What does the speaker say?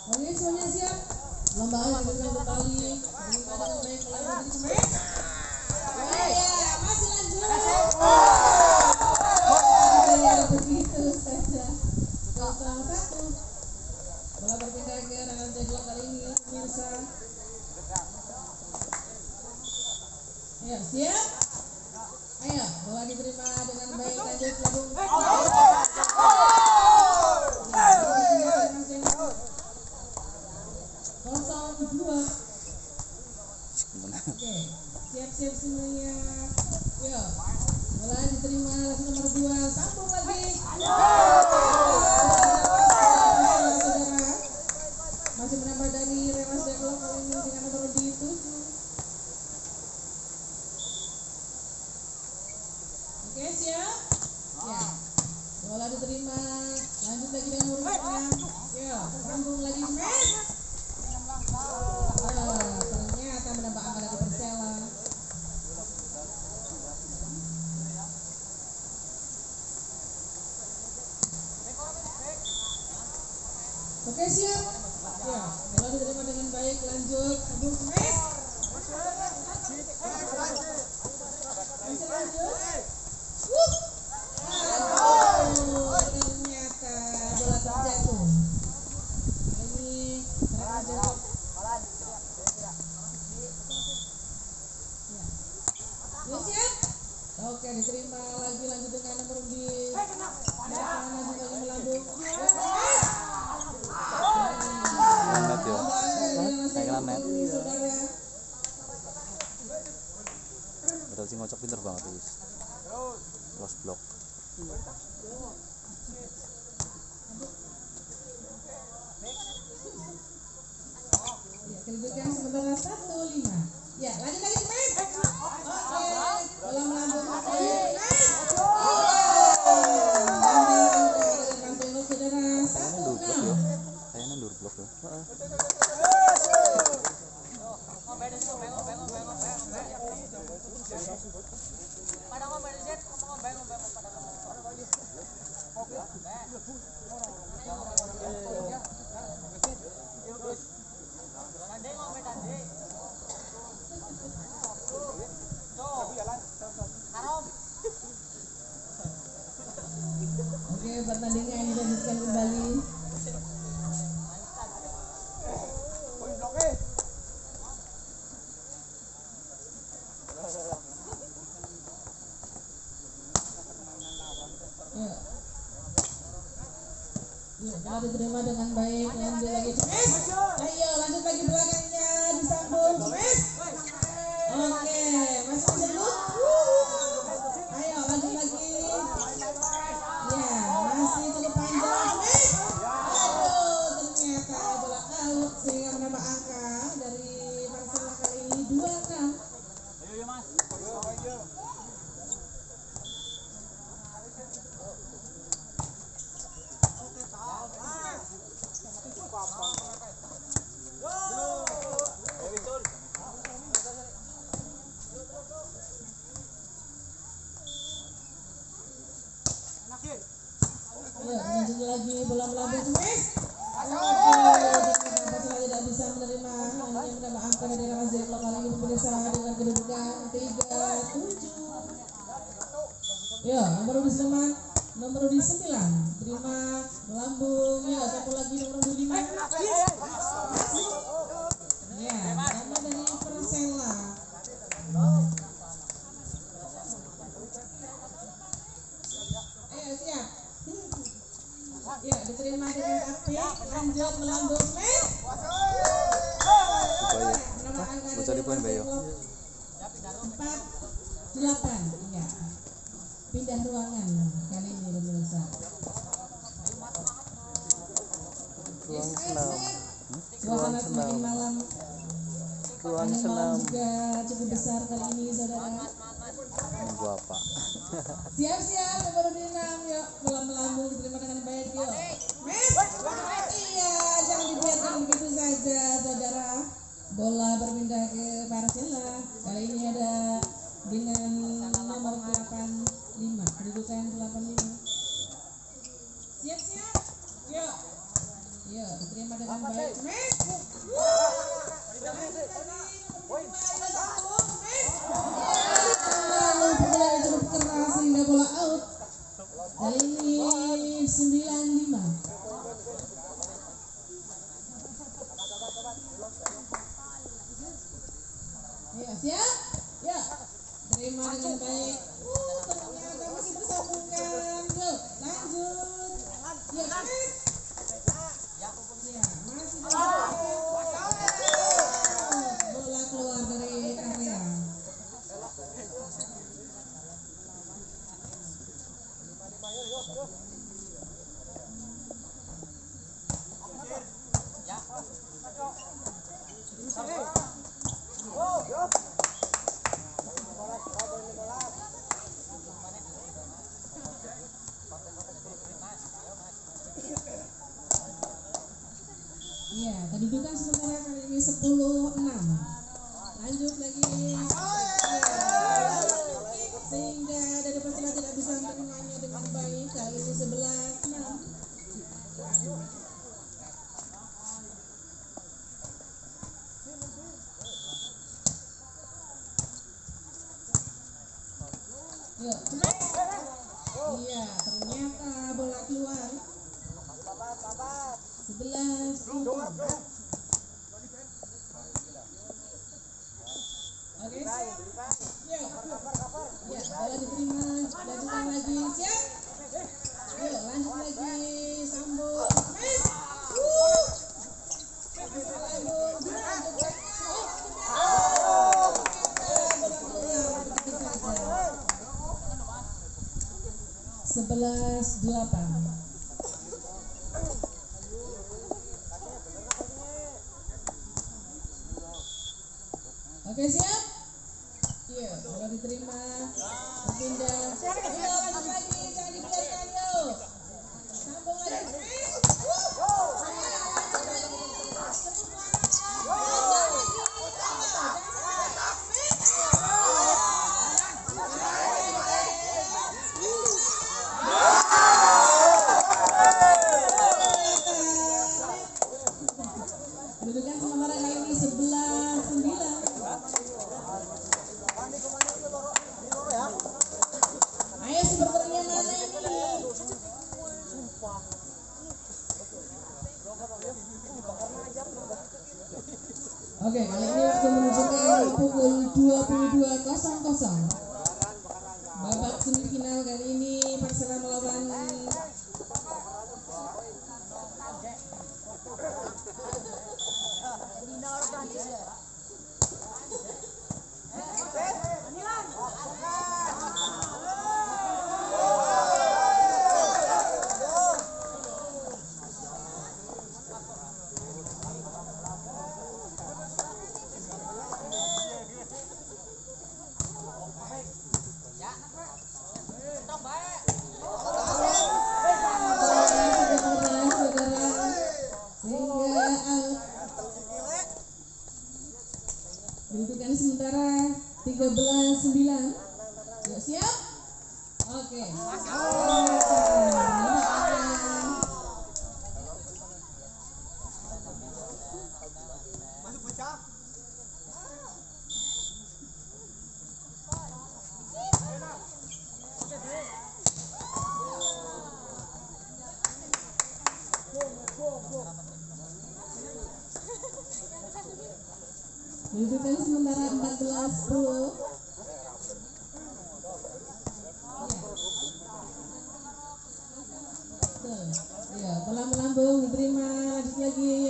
Oke, semuanya siap. Perlombaan dimulai kembali. Bagaimana dengan baik kalian berdiri semangat? Ya, masih lanjut. Begitu saja. 0-1. Bola berpindah ke ranah deadlock kali ini, pemirsa. Ayo, siap. Ayo, bola diterima dengan baik, lanjut labung. Oke, siap-siap semuanya. Yo, bola diterima lagi nomor 2, sambung lagi. Saudara, masih menambah dari Remas Deadlock kali ini dengan nomor 7. Oke, siap. Ya, bola diterima, lanjut lagi dengan nomor 6. Yo, sambung lagi, smash. Ternyata menambah angka dari Persela. Oke, siap. Ya, bola diterima dengan baik, lanjut sambung, smash. Masih lanjut. Ternyata bola terjatuh. Ini terjatuh. Ya, siap. Oke, diterima lagi, lanjut dengan nomor di lanjut lagi melambung. Net ya. Kayak net. Berarti ngocok pinter banget tuh. Cross block. Ya, kedudukan sementara 1-5. Ya, lanjut lagi, smash. Oke, bola melambung lagi. Kayaknya ndur blok ya. Oke, pertandingan dilanjutkan kembali. Ya, bola diterima dengan baik, lanjut lagi, smash. Ayo, lanjut lagi belakangnya, disambung, smash. Oke, masih dulu. Ayo, lanjut lagi. Ya, masih cukup panjang, smash. Aduh, ternyata bola out sehingga menambah angka dari Persela kali ini 2-6. Ya, lanjut lagi, bola melambung, smash. Persela tidak bisa menerima, hanya menambah angka dari Remas Deadlock kali ini pemirsa dengan kedudukan 3-7. Ya, nomor di 9 terima melambung. Ya, satu lagi nomor 5. Ya, nama dari Persela. Ayo, siap. Ya, diterima dengan apik, lanjut melambung, smash. Menambah angka dari Remas Deadlock 4-8. Ya, pindah ruangan kali ini pemirsa. Ruang senam. Suasana semakin malam. Ruang Malam senam. juga cukup besar kali ini, saudara. Nunggu apa? Siap-siap, yang baru di 6, yuk. Bola melambung diterima dengan baik, yuk. Iya, jangan dibiarkan begitu saja, saudara. Bola berpindah ke Persela. Kali ini ada dengan nomor 85, kedudukan 85. Siap-siap, yuk. Iya, diterima dengan baik. Mes. Lalu bola cukup keras sehingga bola out. Kali ini 9-5. Ya, siap? Ya. Terima dengan baik. Ternyata masih bersambungkan. Go, lanjut. Ya, Mes. Ya, masih bola keluar dari area. Iya, kedudukan sementara kali ini 10-6. Lanjut lagi. Sehingga dari Persela tidak bisa menerimanya dengan baik. Kali ini 11-6. Yuk. Iya, ternyata bola keluar. 11-4. Oke, siap. Yuk. Ya, bola diterima. Lanjutkan lagi. Siap. Yuk, lanjut lagi. Sambung. Mes. Sambung. Lanjutkan. Bola keluar. Begitu saja. 11-8. Oke, siap? Iya, bola diterima. Berpindah. Ayo, lanjut lagi. Jangan dibiarkan, yuk. Sambung lagi. Kedudukan sementara kali ini 11-9. Ayo supporternya mana ini? Oke, kali ini waktu menunjukkan pukul 22.00. Babak semifinal kali ini Persela melawan kedudukan sementara 13-9. Yuk, siap? Oke. Kedudukan sementara 14-10. Iya, bola melambung diterima, lanjut lagi.